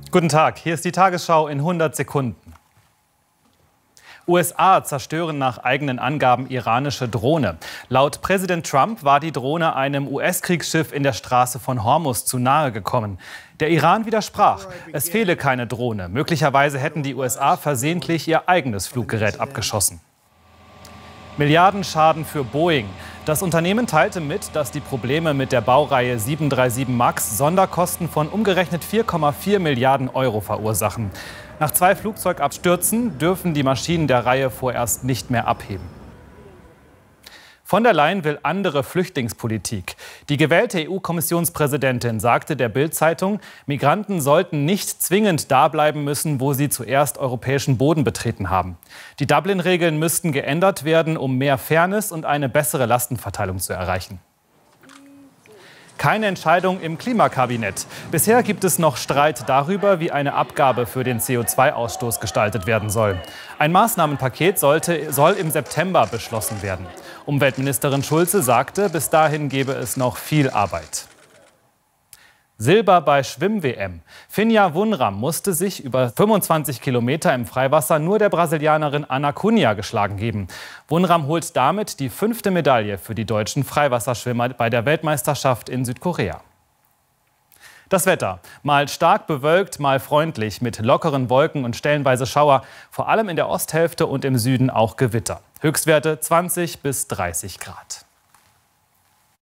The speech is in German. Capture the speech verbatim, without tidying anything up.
Guten Tag, hier ist die Tagesschau in hundert Sekunden. U S A zerstören nach eigenen Angaben iranische Drohne. Laut Präsident Trump war die Drohne einem U S-Kriegsschiff in der Straße von Hormuz zu nahe gekommen. Der Iran widersprach, es fehle keine Drohne. Möglicherweise hätten die U S A versehentlich ihr eigenes Fluggerät abgeschossen. Milliardenschaden für Boeing. Das Unternehmen teilte mit, dass die Probleme mit der Baureihe sieben drei sieben Max Sonderkosten von umgerechnet vier Komma vier Milliarden Euro verursachen. Nach zwei Flugzeugabstürzen dürfen die Maschinen der Reihe vorerst nicht mehr abheben. Von der Leyen will andere Flüchtlingspolitik. Die gewählte E U-Kommissionspräsidentin sagte der Bild-Zeitung, Migranten sollten nicht zwingend da bleiben müssen, wo sie zuerst europäischen Boden betreten haben. Die Dublin-Regeln müssten geändert werden, um mehr Fairness und eine bessere Lastenverteilung zu erreichen. Keine Entscheidung im Klimakabinett. Bisher gibt es noch Streit darüber, wie eine Abgabe für den C O zwei Ausstoß gestaltet werden soll. Ein Maßnahmenpaket sollte, soll im September beschlossen werden. Umweltministerin Schulze sagte, bis dahin gebe es noch viel Arbeit. Silber bei Schwimm-W M. Finja Wunram musste sich über fünfundzwanzig Kilometer im Freiwasser nur der Brasilianerin Ana Cunha geschlagen geben. Wunram holt damit die fünfte Medaille für die deutschen Freiwasserschwimmer bei der Weltmeisterschaft in Südkorea. Das Wetter. Mal stark bewölkt, mal freundlich mit lockeren Wolken und stellenweise Schauer. Vor allem in der Osthälfte und im Süden auch Gewitter. Höchstwerte zwanzig bis dreißig Grad.